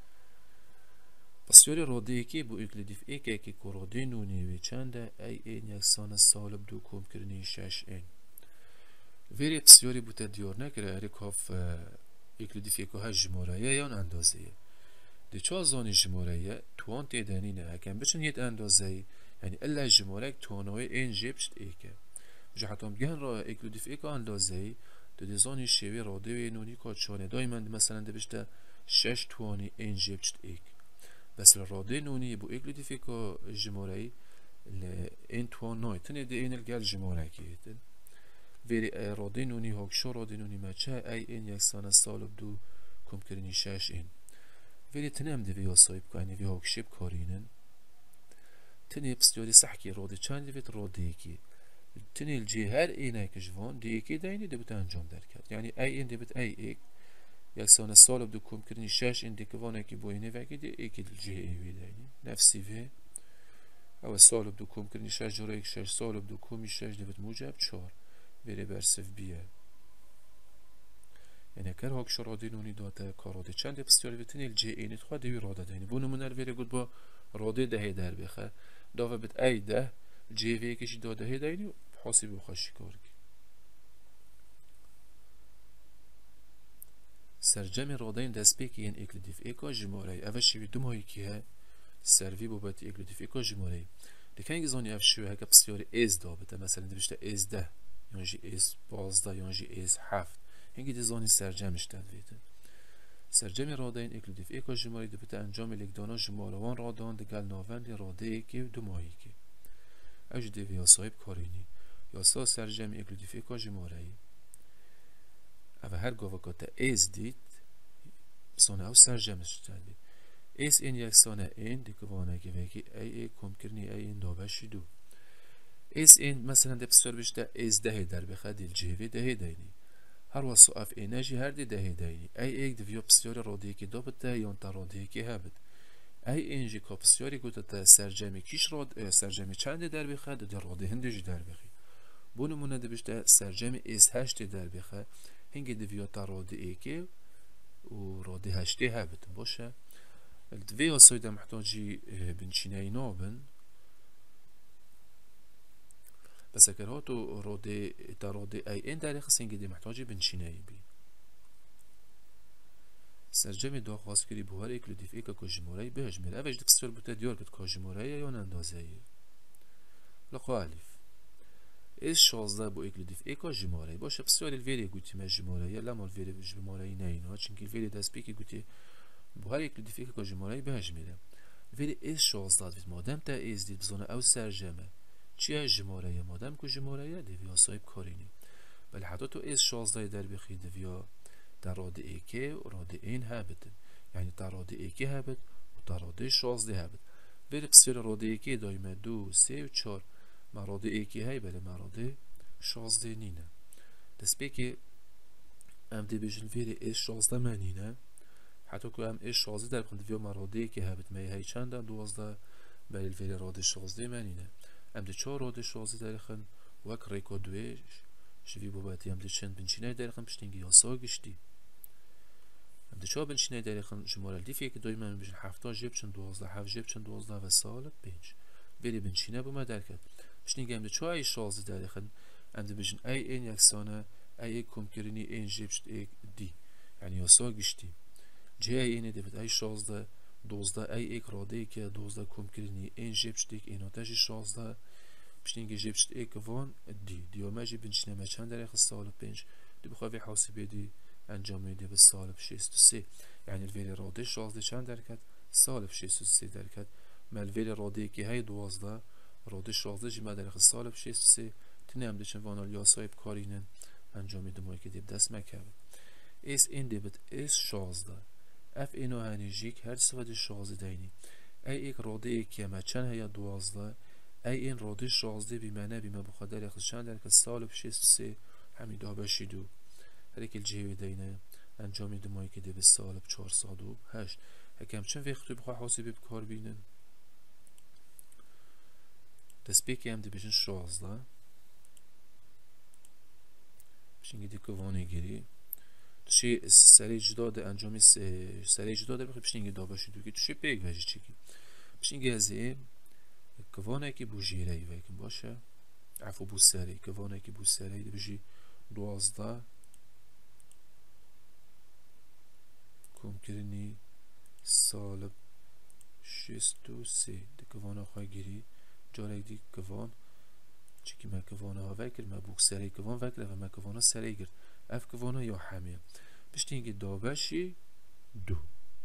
A: بسیاری راده ایکی بو اکلودیف ایک ایکی که راده نونی وی چنده ای این یکسان سالب دو کم کرنی شش این ویری بسیاری بوده دیار نکره هری کاف اکلودیف ایکو ها جماره یا اندازه دی چه زانی جماره توان تیدنینه هکم بچن یه اندازه یعنی الا جماره توانوی این جبشت ایکه جا حتی بگن را اکلودیف ایکو اندازه دو دی زانی شوی راده وی نونی که چانه دایما مثلا دی بشته شش توانی این جبشت ایک بس الراده نوني بو اكلوديفيكا جموري ان توان ناي تنه دي ان الجال جموري كيتن فيري اي راده نوني هاك شو راده نوني ما چه اي ان يكسان سالب دو كم كرني شاش ان فيري تنم دي ويا صايب كايني في هاك شيب كارينن تنه بسياري صحكي راده چند فيت راده كي تنه الجهر اينه كجوان دي اكي دايني دي بتا انجام دركات يعني اي ان دي بت اي اك یکسان سالب دو کم کردنی شش اندیکوانه که بوینه وکی دی ایکی دل جه ایوی دینی نفسی وی او سالب دو کم کردنی شش جاره یک شش سالب دو کمی شش دیوید موجب چار بره برسف بیه یعنی اکر هاکش راده نونی داده کاراده چند بسیاری بتنی الجه اینید خواه دیوی راده دینی بونو منر ویره گود با راده دهی در بخه داوه بت ای ده جه وی کشی داده دینی حاسی بخواشی کار کی سرجم رادين دسبيك ين اكلوديف ايكا جموري اوشي بي دوم هاي كيه سروي بوبات اكلوديف ايكا جموري لكن يزوني افشي هكا بسياري از دابته مثلا دي بشتا از ده يونجي از بازده يونجي از حفت هنگي دي زوني سرجمش تدويته سرجم رادين اكلوديف ايكا جموري دي بتا انجام لكدانا جمالوان رادان دي قل ناون دي راده ايكي دوم هاي كي اوش دي ويا صاحب كاريني ياسا سرجم اكلوديف ايكا جموري و هر گاوکاتا ایز دید سانه او سرجمش تدید ایز این یک سانه این دیکوانه که وکی ای ای کم کرنی ای این دابشی دو ایز این مثلا ده بسیار بشته ایز دهی در بخواه دیل جهوی دهی دینی هر واسو اف اینجی هر دی دهی دینی ای ایک دویا بسیار رادیه که دابته یان تا رادیه که هبت ای اینجی که بسیاری گوته تا سرجمی کیش راد سرجمی چند در بخواه ده راده هندجی در بخواه بونمونه ده بشته سرجمی ایز هشت در بخواه هنگی دویا تا راده ایکه و راده هشته هبت باشه الدویا سایده محتاجی بنچینه نابن بس اگر هاتو راده تا راده ای این در خص هنگی دی محتاجی بنچینه بی سرجمی دا خواست کری بوهر اکلودیف ایکا کجموره بهش میره اوش دی بسیار بوده دیار کد کجموره یا اندازه لقا علیف از شازده بو اکلودیف ایکا جماره باشه بسیاری الویری گوتی ما جماره یا لما الویری جماره نه اینا چونکه الویری دست بیکی گوتی بو هر اکلودیف ایکا جماره بهش میره الویری از شازده دید مادم تا از دید بزانه او سرجمه چیه جماره یا مادم که جماره دویا صاحب کارینی ولی حتی تو از شازده در بخی دویا در راده ایکه و راده این هبتن یعنی در راده ایکه هبت و در راده شازده هبت ولی بسیار راده ایکه دایمه دو سه و چار مراده ایکی های بله مراده شازده نینه دست بکی ام دی بجن ویری ایش شازده منینه حتی که ام ایش شازده در بخند ویا مراده ایکی هبت می های چنده دوازده بله ویری راده شازده منینه ام دی چار راده شازده در بخند وک ریکا دویش شوی بابتی ام دی چند بنچینه در بخند پشتنگی یاسا گشتی ام دی چار بنچینه در بخند جمال دی فیه که دایما بجن هفته جیب چند دوازده هفت جیب چند دوازده و سال پنج ویری بنچینه بومه درکت بشنيجي عمد شو أي شازي دارخن عمد بجن أي إن يكسانة أي كم كرني إن جبشت إيه دي يعني يساق بشتي جی ای اینه دیوید ای شازده دوزده ای ایک راده که دوزده کم کردنی این جیب شدیک اینو تاجی شازده بشتینگی جیب شد ایک وان دی دیو ماجی بنشینه ما چند دقیقه سال پنج دی بخواه حاسبه دی انجام میده به سال شصت و سه یعنی الویل راده شازده چند درکت سال شصت و سه درکت مالویل راده که های دوازده راده شازده جمع دقیقه سال شصت و سه تنیم دچن وانال یا صاحب کارینن انجام میده ما که دیب دست مکرد اس این دیبت اس شازده اف اینو هنیجیک هر سواد شازده دینی ای ایک راده ای که ما چند هیا دوازده ای این راده شازده بیمانه بیما بخدر یخص چند درکت سال شصت و سه همین دا بشیدو هر ایک الجهوی دینه انجام میده ما که دیب سال چهارصد و هشت هکم چند وقتی بخواه حاسبه بکار بینن دست بیکی هم دی بشن شازده بشین گیدی کوانی گیری توشی سری جدا ده انجامی سری جدا ده بخواه بشین گیدی دابشی دو که توشی پیگ وجه چیکی بشین گیزی کوانه که بو جیره ای ویکن باشه عفو بو سری کوانه که بو سری دی بجی دوازده کم کرنی سال شست و سه دی کوانه خواه گیری جاره دی کوان چیکی ما کوانه ها وکر ما بوک سری کوان وکر و ما کوانه سری گرد اف کوانه یا همه بشتینگی دابشی دو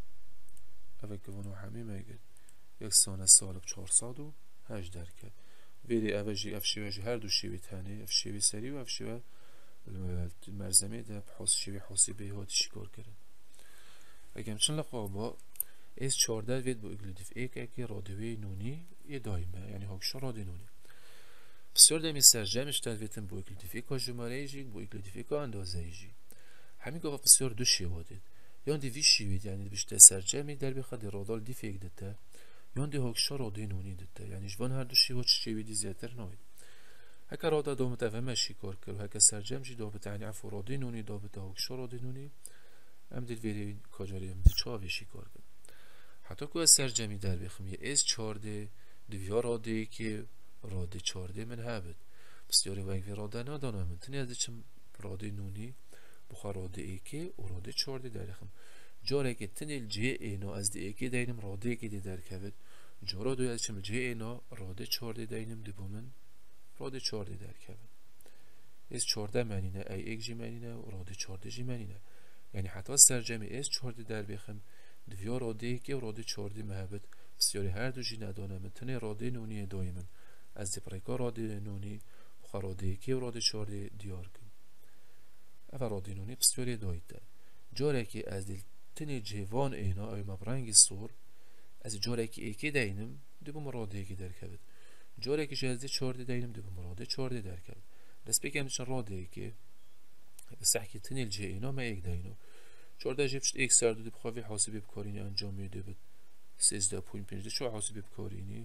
A: اف کوانه همه ما گرد یک سانه سال چهارصد و هشت درکت ویدی اف جی اف شیوه هر دو شیوه تانه اف شیوه سری و اف شیوه المرزمه ده بحاس شیوه حاسبه هاتی شکار کرد اگه همچنین لقابا اس چهارده وید با اگلیدیف ایک اکی رادوی نونی یه دایمه یعنی هاکشا رادی نونی بسیار دمی سرجمش تلویتن با اگلیدیف ایک ها جماره ایجی با اگلیدیف ایک ها اندازه ایجی همین گفت بسیار دو شیوه دید یان دی وی شیوید یعنی بیشتر سرجمی در بخواد رادال دیف ایک دده یان دی هاکشا رادی نونی دده یعنی جوان هر دو شیوه چه شیویدی زیادتر نوید هکا رادا دامت افهمه شکار کرد هکا سرجم جی دابت یعنی عفو رادی نونی دابت هاکشا رادی نونی ام دل ویری کجاری ام دل چاوی شکار کرد حتی که از سرجمی در بخم یه از چارده دویا راده که راده چارده من هبد بسیاری وقتی راده ندانم من تنی از چم راده نونی بخواه راده ای که و راده چارده در بخم جاره که تنی جه اینا از دی ای که دینم راده که دی در کبد جاره دوی از چم جه اینا راده چارده دینم دی بومن راده چارده در کبد از چارده منینه ای ایک جی منینه و راده چارده جی منینه یعنی حتی سرجمی از چارده در بخم دویا راده که و راده چارده محبت بسیاری هر دو جی ندانم تنه راده نونی دایمن از دیپریکا راده نونی بخواه راده که و راده چارده دیار کن اول راده نونی بسیاری دایده جاره که از دل تنه جوان اینا اوی مبرنگ سور از جاره که ایکی دینم دو بم راده که در کبد جاره که جلده چارده دینم دو بم راده چارده در کبد دست بکم چن راده که بس احكي تني الجي اینا ما ایک دینو چارده جیب شد ایک سر دو بخواه حاسبی بکارینی انجام میده بد سیزده پوین پنج ده شو حاسبی بکارینی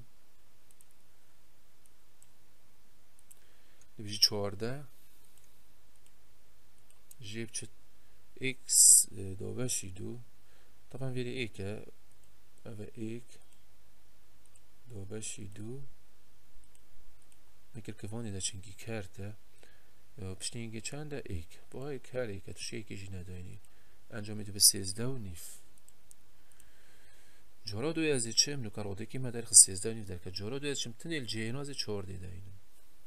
A: بيجي چهارده جيب شد اكس دابشي دو طبعا فيري ايكا اوه ايك دابشي دو مكر كفاني دا چنگي کرده پشتینگی چنده ایک با ایک هر ایک توش ایکی جی نداینی انجام میده به سیزده و نیف جارا دوی از چه منو کراده که مدرخ سیزده و نیف در که جارا دوی از چم تنیل جه ناز چارده داینم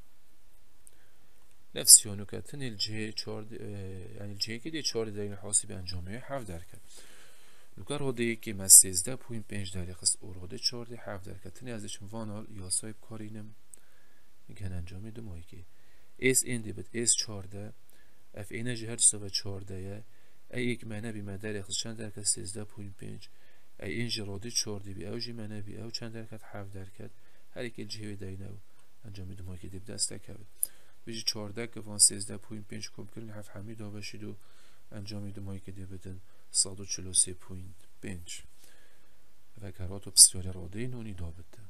A: نفسی هنو که تنیل جه چارده یعنی جه که دی چارده داین حاسبی انجامه هفت در که نوکر هاده که من سیزده پوین پنج در خست اوراده چارده هفت در که تنی از چم وانال یا صاحب کارینم میگن انجام میده مایی که اس این دی بد اس چارده اف اینه جه هر چطور چارده یه ای ایک منه بی مدر اخص چند درکت سیزده پوین پنج ای این جه راده چارده بی او جه منه بی او چند درکت هفت درکت هر ایک جهوی داینه و انجام میده مایی که دیب دست دکبه بجه چارده که وان سیزده پوین پنج کم کرن هفت همی دا بشید و انجام میده مایی که دیب بدن صد و چل و سه پوین پنج و کرات و بسیار راده نونی دا بده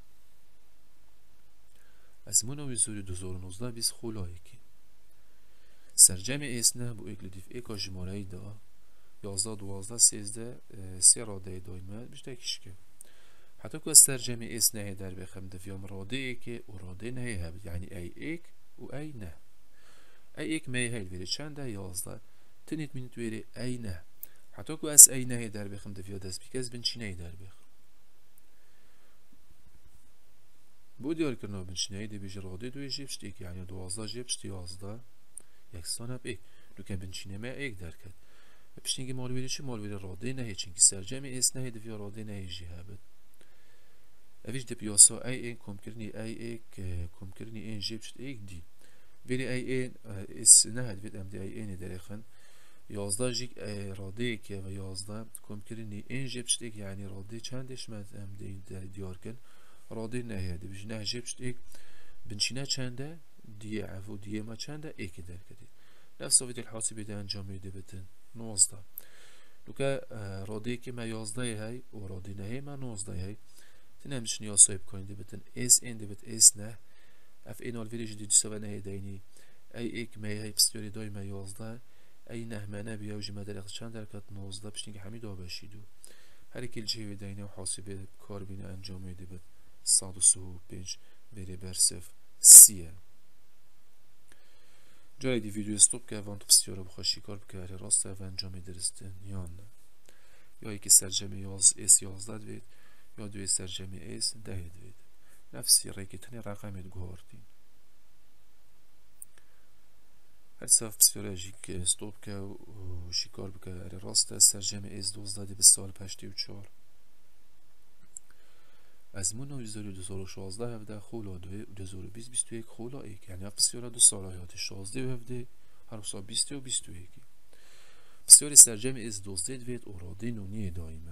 A: از منوی زوری دو هزار و نوزده بیس خولایی که سرجم ایسنه بو اگلیدیف ایکا جماره دا یازده دوازده سیزده سی راده دایمه بیشتر کشکه حتی که سرجم ایسنه در بخم دفیام راده ای که و راده نه هبید یعنی ای ایک و ای نه ای ایک می هیل ویری چنده یازده تنید منید ویری ای نه حتی که از ای نه در بخم دویا دست بی که از بنچی نه در بخم بو دیار کرنا بنچی نه دی بیجی راده دوی جیب شتی که یعنی دوازده جیب شتی یازده یکسان هب ایک دو که بنچی نه ما ایک در کد بشتینگی مالویده چی مالویده راده نه چینگی سرجمی ایس نه دویا راده نه جی هبت اویش دی پیاسا ای این کم کرنی ای ایک کم کرنی این جیب شت ایک دی ولی ای این اس نه هدفت ام دی ای این درخن یازده جیک راده که و یازده کم کرنی این جیب شت ایک یعنی راده چندش مد ام دی در دیار کن راده نه هدی بیش نه جیب شت ایک بنچینه چنده دیه عفو دیه ما چنده ایک در کدید نفس وقت الحاسبی ده انجام میده بتن نوزده لوکه راده که ما یازده های و راده نه ما نوزده های تنمش نیا صاحب کنید بتن اس ان دبت اس نه اف این آل ویریج دی سو نه دینی ای ایک می های بسیاری دای ما یازده ای نه منه بیا و جمع در چند درکت نوزده بشین که همین دو بشیدو هر کل جهوی دینی و حاسبه کار بینه انجام میده بت صد و سه و پنج بری برسف سیه جای دی ویدیو استوب که وان تو بسیاره بخواشی کار بکره راسته و انجام درستن یا نه یا یکی سرجمه یاز اس یازده دوید یا دوی سرجمه اس ده دوید نفسی ریکتنی رقمت گوهردین هر صف بسیاره جی که استوب که و شکار بکره راسته سرجمه اس دوزده دی بسال پشتی و چار از مون و جزاری دو سال و شازده هفته خولا دوی و دوزار و بیست بیست و یک خولا ایک یعنی بسیاره دو سال هایات شازده و هفته هر سال بیست و بیست و یکی بسیاری سرجمه اس دوزده دوید و راده نونی دائمه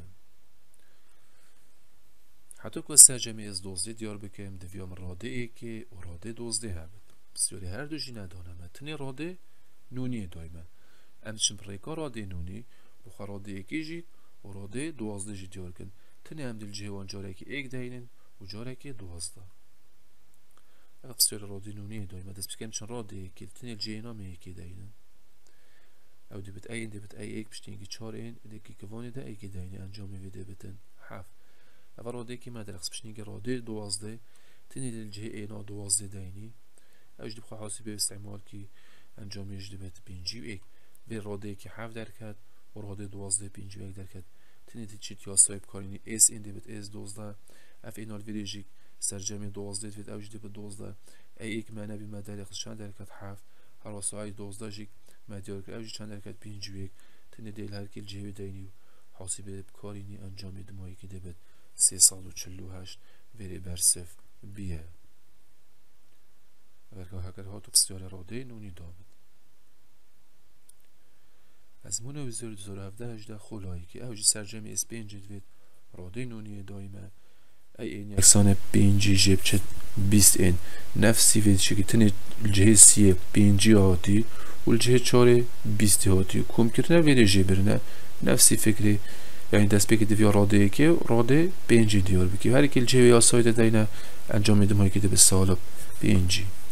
A: حتی که سرجمه از دوزده دیار بکم دویام راده ای که و راده دوزده هبت بسیاری هر دو جی ندانم تنی راده نونی دائمه امشم ریکا راده نونی و راده ایکی جی و راده دوازده جی دیار کن تنی هم دل جهوان جاره که ایک دهینن و جاره که دوازده بسیاری راده نونی دائمه دست بکم چون راده ایکی تنی جهینا می ایکی دهینن او دی بت این دی بت ای ایک پشتینگی چار این دیکی کوانی ده ایکی دهینه انجام میده بتن هفت اول راده که مدرخص بشنیگه راده دوازده تنی دل جه اینا دوازده دینی اوش دی بخواه حاسبه استعمال که انجام یجده بهت پینجی و ایک به راده که هفت درکد و راده دوازده پینجی و ایک درکد تنی دل چیت یا صاحب کارینی اس این دی بت اس دوازده اف اینال ویریجیک سرجمه دوازده دوید اوش دی بت دوازده ای ایک منه بی مدرخص چند درکد هفت هر واسه دوازده جیک مدیار که اوش چند درکد پینجی و ایک تنی دل هر کل جهوی دینی حاسبه کارینی انجام یده مایی که دی بت سیصد و چهل و هشت وری برسف بیه اگر هاگر هاتو بسیار راده نونی دامد از مونه وزار دوزار هفده هجده خولایی که اوجی سرجمی اس پینج دوید راده نونی دائمه ای این یکسان پینجی جیب چه بیست این نفسی وید چه که تنی الجه سیه پینجی هاتی و الجه چاره بیستی هاتی کم کرنه ویده جیبرنه نفسی فکری یعنی دست بگیده ویا راده که راده پینجی دیار بکی هر کل جه یا سایده دینه انجام میدم هایی که ده به سالب پینجی